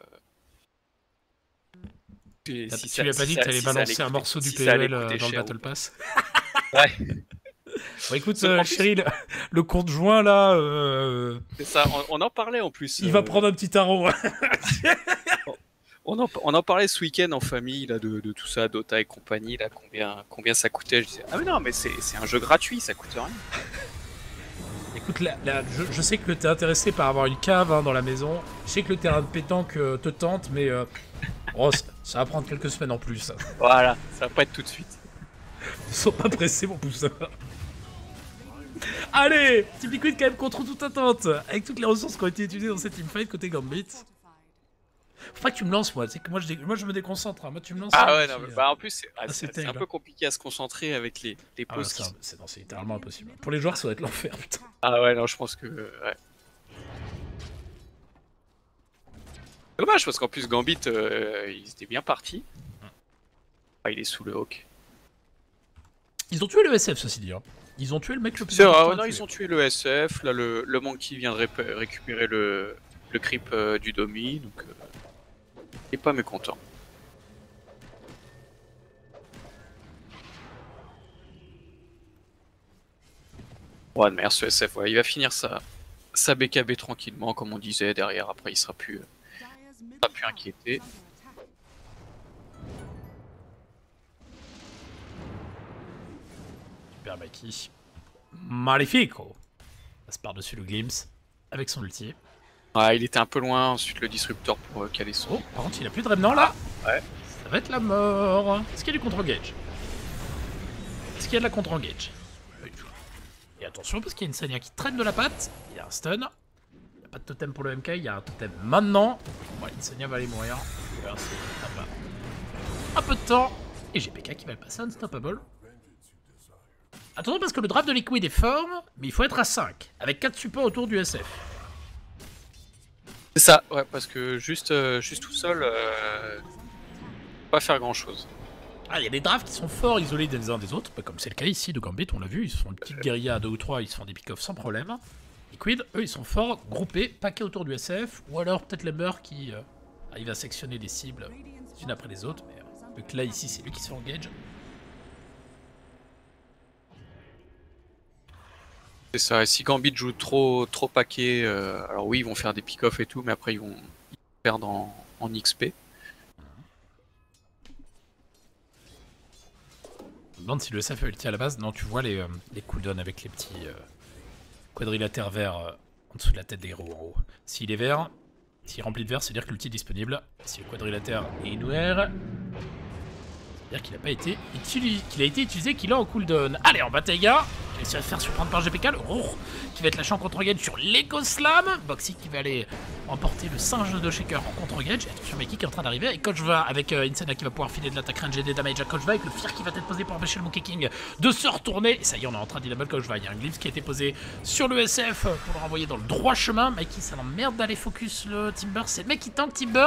Tu lui as pas dit que t'allais balancer un morceau du PEL dans le Battle Pass? Ouais. Bon, écoute, Seulement chérie, le compte joint là, C'est ça, on en parlait en plus. il va prendre un petit tarot. On en parlait ce week-end en famille là, de tout ça, Dota et compagnie, là, combien ça coûtait. Je disais, ah mais non, mais c'est un jeu gratuit, ça coûte rien. Écoute, je sais que t'es intéressé par avoir une cave hein, dans la maison. Je sais que le terrain de pétanque te tente, mais ça va prendre quelques semaines en plus. Voilà, ça va pas être tout de suite. Ils sont pas pressés, mon poussin. Allez, Team Liquid quand même contre toute attente, avec toutes les ressources qui ont été utilisées dans cette teamfight côté Gambit. Faut pas que tu me lances, moi. C'est que moi je me déconcentre. Hein. Moi, tu me lances. Ah ouais, non, mais, en plus, c'est un terrible. peu compliqué à se concentrer avec les pauses. C'est littéralement impossible. Pour les joueurs, ça va être l'enfer, putain. Ah ouais, non, je pense que. Ouais. Dommage, parce qu'en plus, Gambit, ils étaient bien partis. Ah, il est sous le hawk. Ils ont tué le SF, ceci dit. Hein. Ils ont tué le mec le plus C'est vrai, important. ouais, non, ils ont tué le SF. Là, le Monkey vient de récupérer le creep du Domi, donc. Il est pas mécontent. Ouais, de manière, ce SF, ouais, il va finir sa BKB tranquillement, comme on disait, derrière, après il sera plus inquiété. Super Mikey. Magnifico. Passe par-dessus le Glimpse avec son ulti. Ouais, il était un peu loin, ensuite le disrupteur pour caler son... Oh, par contre, il a plus de Revenant là. Ouais. Ça va être la mort. Est-ce qu'il y a du contre-engage? Est-ce qu'il y a de la contre-engage? Et attention, parce qu'il y a une Sania qui traîne de la patte. Il y a un stun. Il n'y a pas de totem pour le MK, il y a un totem maintenant. Ouais, une Sania va aller mourir. Un peu de temps. Et GPK qui va le passer unstoppable. Attention, parce que le draft de Liquid est fort, mais il faut être à 5, avec 4 supports autour du SF. C'est ça, ouais, parce que juste tout seul, pas faire grand chose. Ah, il y a des drafts qui sont forts isolés des uns des autres, comme c'est le cas ici de Gambit, on l'a vu, ils se font une petite guérilla à 2 ou 3, ils se font des pick-off sans problème. Liquid, eux, ils sont forts, groupés, paquets autour du SF, ou alors peut-être les meurs qui arrivent à sectionner des cibles les unes après les autres, mais vu que là, ici, c'est lui qui se fait engage. C'est ça, et si Gambit joue trop paquet, alors oui, ils vont faire des pick-off et tout, mais après ils vont perdre en XP. Je me demande si le SF a ulti à la base. Non, tu vois les cooldowns avec les petits quadrilatères verts en dessous de la tête des héros en haut. S'il est vert, s'il remplit de vert, c'est-à-dire que l'ulti est disponible. Si le quadrilatère est noir, c'est-à-dire qu'il n'a pas été utilisé, qu'il a été utilisé, qu'il est en cooldown. Allez, en bataille, gars. Il va se faire surprendre par GPK, le Rour qui va être lâché en contre-gage sur l'Eco-Slam. Boxy qui va aller emporter le singe de Shaker en contre-gage. Attention, Mikey qui est en train d'arriver. Et Coach va avec Insana qui va pouvoir filer de l'attaque range et des damage à Coach va avec le Fear qui va être posé pour empêcher le Monkey King de se retourner. Et ça y est, on est en train d'enable Coach va. Il y a un Glimpse qui a été posé sur le SF pour le renvoyer dans le droit chemin. Mikey, ça l'emmerde d'aller focus le Timber. C'est le mec qui tank Timber.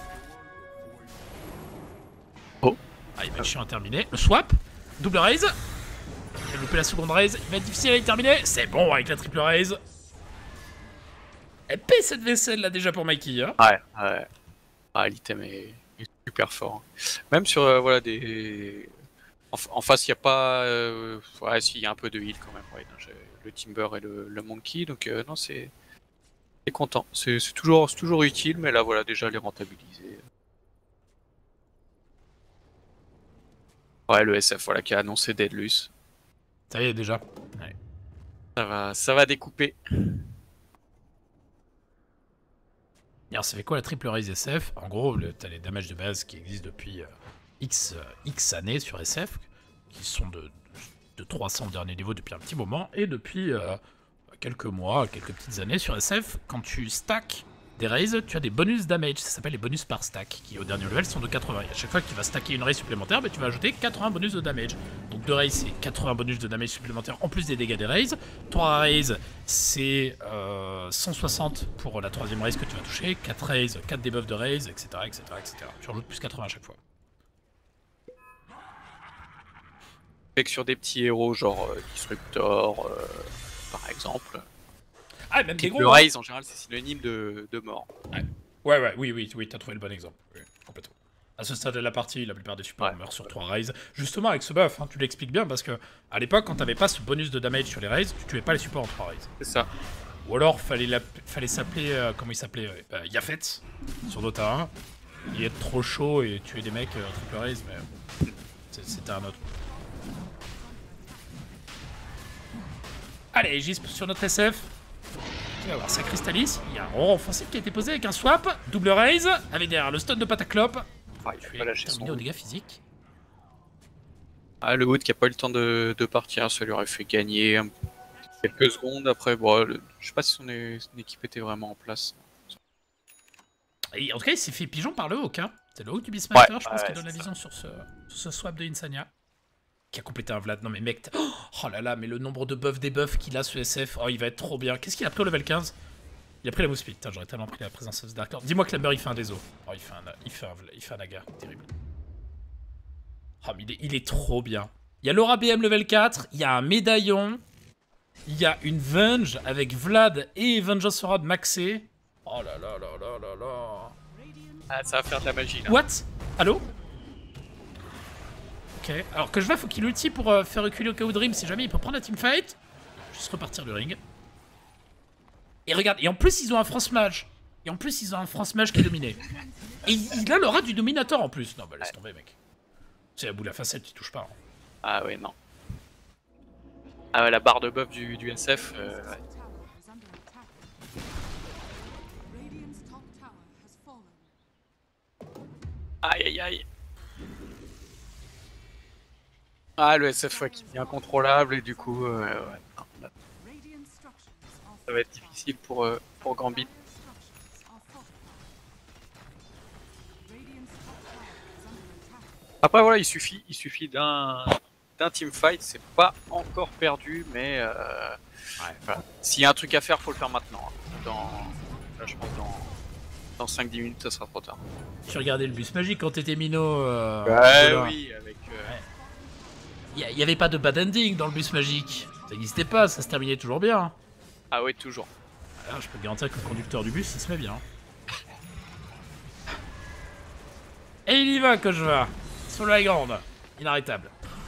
Oh. Ah, il va être chiant à terminer. Le swap, double raise. Il a loupé la seconde raise, il va être difficile à y terminer. C'est bon avec la triple raise. Elle paie cette vaisselle là déjà pour Mikey. Hein. Ouais. Ah, l'item est super fort. Même sur voilà des. En face, il n'y a pas. Ouais, si, il y a un peu de heal quand même. Ouais, non, le Timber et le Monkey, donc non, c'est content. C'est toujours utile, mais là, voilà, déjà les rentabiliser. Ouais, le SF, voilà, qui a annoncé Deadlus. Ça y est déjà. Ouais. Ça va découper. Alors ça fait quoi la triple raise SF? En gros, t'as les damages de base qui existent depuis X années sur SF, qui sont de 300 au dernier niveau depuis un petit moment, et depuis quelques mois, quelques petites années sur SF, quand tu stacks des raises, tu as des bonus damage, ça s'appelle les bonus par stack, qui au dernier level sont de 80. Et à chaque fois que tu vas stacker une raise supplémentaire, bah, tu vas ajouter 80 bonus de damage. Donc 2 raises, c'est 80 bonus de damage supplémentaires en plus des dégâts des raises. 3 raises, c'est 160 pour la troisième raise que tu vas toucher. 4 raises, 4 debuffs de raise, etc., etc., etc. Tu rajoutes plus 80 à chaque fois. Fait que sur des petits héros genre Disruptor, par exemple. Ah, même des gros. Le raise en général, c'est synonyme de mort. Oui, t'as trouvé le bon exemple. Oui, complètement. À ce stade de la partie, la plupart des supports meurent sur 3 raises. Justement, avec ce buff, hein, tu l'expliques bien parce que à l'époque, quand t'avais pas ce bonus de damage sur les raises, tu tuais pas les supports en 3 raises. C'est ça. Ou alors, fallait s'appeler. Comment il s'appelait Yafet sur Dota 1. Il est trop chaud et tuer des mecs en triple raise, mais c'était un autre. Allez, Gisp sur notre SF. Il va voir ça cristallise. Il y a un rond offensif qui a été posé avec un swap. Double raise. Avec derrière le stun de Pataclope. Ah, il va lâcher terminé son aux dégâts physiques. Ah, le Wood qui a pas eu le temps de partir, ça lui aurait fait gagner quelques secondes. Après, bon, je sais pas si son équipe était vraiment en place. Et en tout cas, il s'est fait pigeon par le Hawk. Hein. C'est le Hawk du Beastmaster, je pense, qui donne la ça. vision sur ce swap de Insania. Qui a complété un Vlad. Non mais mec, oh là là, mais le nombre de buffs debuffs qu'il a ce SF, oh il va être trop bien. Qu'est-ce qu'il a pris au level 15? Il a pris la move speed. J'aurais tellement pris la présence de Dark Lord. Dis-moi que Lamber il fait un déso. Oh il fait un naga, terrible. Oh mais il est trop bien. Il y a l'aura BM level 4, il y a un médaillon, il y a une Venge avec Vlad et Vengeance Rod maxé. Oh là là là là là là. Ah, ça va faire de la magie là. What? Allô? Ok, alors que je vois, faut qu'il ulti pour faire reculer au KO Dream si jamais il peut prendre la teamfight. Je juste repartir du ring. Et regarde, et en plus ils ont un France Mage. Et en plus ils ont un France Mage qui est dominé. Et il a l'aura du dominateur en plus. Non bah laisse tomber mec. C'est à bout de la facette, tu touches pas. Hein. Ah ouais, non. Ah ouais, la barre de buff du SF, ouais. Aïe aïe aïe. Ah, le SF ouais, qui est incontrôlable et du coup, ouais. Non, ça va être difficile pour Gambit. Après voilà, il suffit d'un teamfight, c'est pas encore perdu, mais voilà. S'il y a un truc à faire, faut le faire maintenant. Là, je pense dans 5-10 minutes, ça sera trop tard. Tu regardais le bus magique quand t'étais minot. Ouais, oui, avec. Il y avait pas de bad ending dans le bus magique. Ça n'existait pas, ça se terminait toujours bien. Ah ouais, toujours. Alors, je peux te garantir que le conducteur du bus, il se met bien. Et il y va que je vais. Sur la grande. Inarrêtable.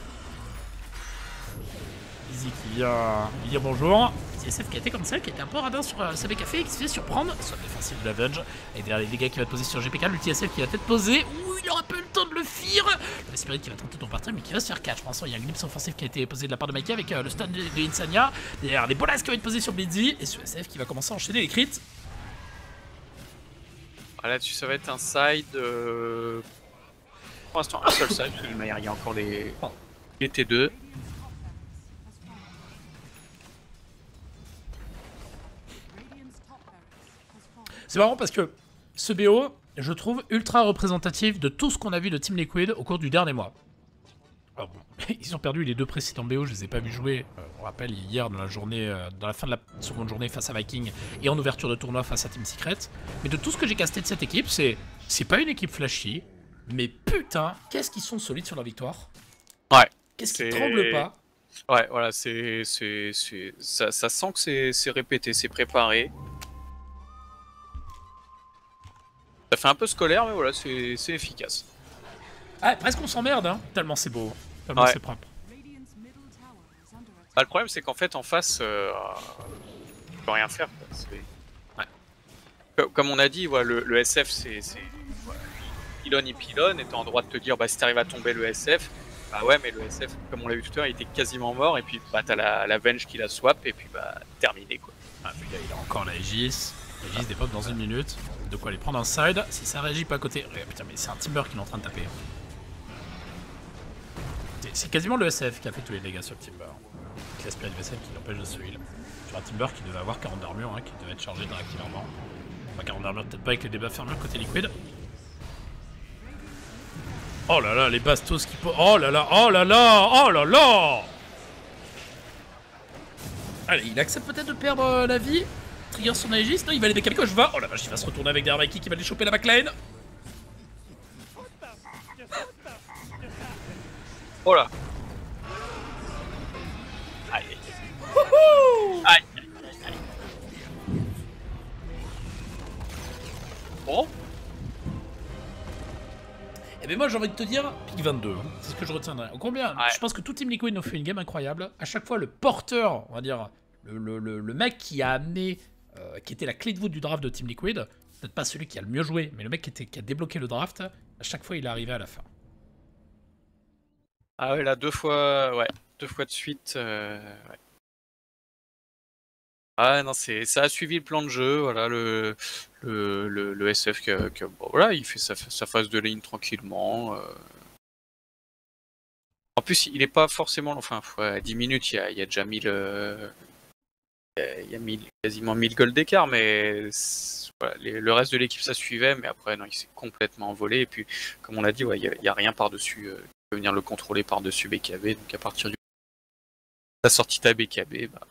Easy qui vient dire bonjour. CSF qui a été comme ça, qui était un peu radin sur CB Café et qui se fait surprendre. Soit défensif de la Venge. Et derrière les dégâts qui va te poser sur GPK, l'UTSF qui va peut-être poser. Ouh, il aura pas eu le temps de le faire. Le Spirit qui va tenter de partir, mais qui va se faire catch. Je pense qu'il y a un glimpse offensif qui a été posé de la part de Mikey avec le stun de Insania. Derrière les bolas qui vont être posés sur Blitzy. Et sur SF qui va commencer à enchaîner les crits. Voilà, dessus ça va être un side. Pour l'instant, un seul side, parce que il y a encore les T2. C'est marrant parce que ce BO, je trouve ultra représentatif de tout ce qu'on a vu de Team Liquid au cours du dernier mois. Alors bon, ils ont perdu les deux précédents BO, je les ai pas vus jouer. On rappelle hier dans la journée, dans la fin de la seconde journée face à Viking et en ouverture de tournoi face à Team Secret. Mais de tout ce que j'ai casté de cette équipe, c'est pas une équipe flashy, mais putain, qu'est-ce qu'ils sont solides sur la victoire. Ouais. Qu'est-ce qu'ils tremblent pas. Ouais, voilà, ça sent que c'est répété, c'est préparé. Ça fait un peu scolaire, mais voilà, c'est efficace. Ah, presque on s'emmerde, hein, tellement c'est beau, tellement ouais. c'est propre. Bah, le problème, c'est qu'en fait, en face, on peut rien faire. Ouais. Comme on a dit, voilà, le SF, c'est voilà, il pylone, et t'es en droit de te dire, bah, si t'arrives à tomber le SF, bah ouais, mais le SF, comme on l'a vu tout à l'heure, il était quasiment mort, et puis bah, t'as la Venge qui la swap, et puis bah, terminé quoi. Ah, puis là, il a encore la Aegis. Aegis dépop dans une minute. De quoi aller prendre un side. Si ça réagit pas à côté. Putain, mais c'est un Timber qui est en train de taper. C'est quasiment le SF qui a fait tous les dégâts sur le Timber. Avec l'aspect du SF qui l'empêche de se heal. Sur un Timber qui devait avoir 40 d'armure, hein, qui devait être chargé directement. Enfin, 40 d'armure, peut-être pas avec les debuffs armure côté Liquid. Oh là là, les bastos qui... Oh là là, oh là là, oh là là. Allez, il accepte peut-être de perdre la vie. Trigger son Aegis, non, il va aller décaler quand je vais. Oh la vache, il va se retourner avec derrière Mikey qui va aller choper la backline. Oh là. Aïe. Aïe. Bon. Et ben moi j'ai envie de te dire, pick 22, hein. C'est ce que je retiendrai. Combien ouais. Je pense que tout Team Liquid nous fait une game incroyable. À chaque fois le porteur, on va dire, le mec qui a amené, qui était la clé de voûte du draft de Team Liquid, peut-être pas celui qui a le mieux joué, mais le mec qui a débloqué le draft, à chaque fois il est arrivé à la fin. Ah ouais, là, deux fois de suite. Ouais. Ah non, ça a suivi le plan de jeu, voilà, le SF que bon, voilà, il fait sa phase de ligne tranquillement. En plus, il est pas forcément, enfin, à 10 minutes, il y a déjà 1000, il y a quasiment 1000 gold d'écart, mais voilà, le reste de l'équipe ça suivait, mais après non, il s'est complètement envolé. Et puis, comme on l'a dit, ouais, il y a rien par-dessus. Tu peux venir le contrôler par-dessus BKB, donc à partir du la sortie ta BKB, bah,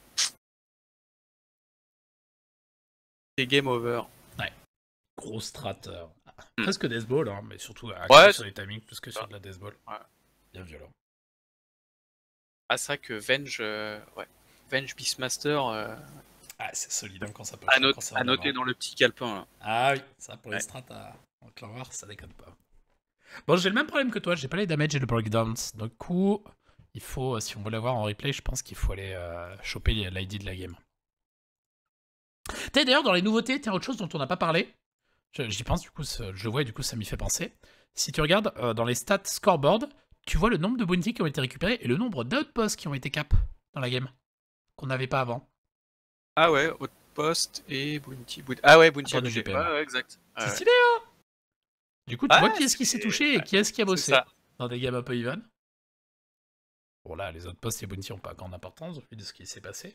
c'est game over. Ouais. Gros strat. Presque Deathball, hein, mais surtout ouais, sur les timings plus que sur de la Deathball. Ouais. Bien violent. Ah, c'est vrai que Venge, ouais. Venge Beastmaster. Ah, c'est solide hein, quand ça peut. À noter dans le petit calepin. Là. Ah oui, ça pour les strats en Clanwar, ça déconne pas. Bon, j'ai le même problème que toi, j'ai pas les damage et le breakdowns. Du coup, Il faut, si on veut l'avoir en replay, je pense qu'il faut aller choper l'ID de la game. D'ailleurs, dans les nouveautés, tiens, autre chose dont on n'a pas parlé. J'y pense, du coup, je le vois et du coup, ça m'y fait penser. Si tu regardes dans les stats scoreboard, tu vois le nombre de bounty qui ont été récupérés et le nombre d'outposts qui ont été cap dans la game. Qu'on n'avait pas avant. Ah ouais, outpost et bounty. Ah ouais, bounty Attends, abusé. GPM. Ouais, exact. C'est Ouais. stylé, hein. Du coup, tu vois qui est-ce qui s'est c'est- touché et qui est-ce qui a bossé ça. dans des games un peu even. Bon, là, les outposts et bounty n'ont pas grande importance au vu de ce qui s'est passé.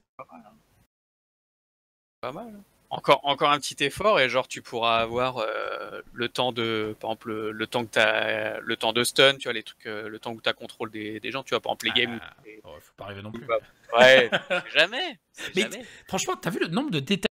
Pas mal. Encore un petit effort et genre tu pourras avoir le temps de, par exemple, le temps que t'as, le temps de stun, tu vois les trucs, le temps où t'as contrôle des gens, tu vois, par exemple les games. Oh, faut pas arriver non plus. Ouais, c'est jamais. Mais Jamais. franchement, t'as vu le nombre de détails